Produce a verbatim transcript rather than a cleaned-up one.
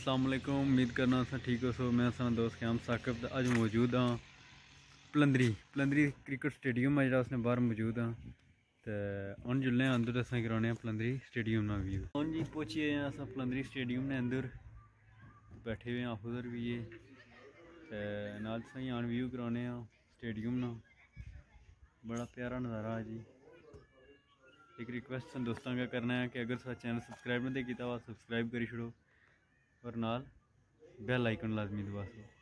अस्सलाम वालेकुम, उम्मीद करना सा ठीक हो। सो मैं अपना दोस्त क़याम साकिब अज मौजूद हाँ पलंदरी पलंदरी क्रिकेट स्टेडियम है जो उसने बाहर मौजूद हाँ तो हम जुलने अंदर असें कराने पलंदरी स्टेडियम ना व्यू। हम जी पहुँचे हैं अस पलंदरी स्टेडियम ने अंदर बैठे हुए हैं, ऑफिसर भी है तो नाल सही आन व्यू कराने स्टेडियम ना। बड़ा प्यारा नज़ारा है जी। एक रिक्वेस्ट दोस्तों का करना है कि अगर सारा चैनल सब्सक्राइब नहीं किया हुआ सब्सक्राइब करी छोड़ो और नाल बेल आइकन लाजमी दबा दो।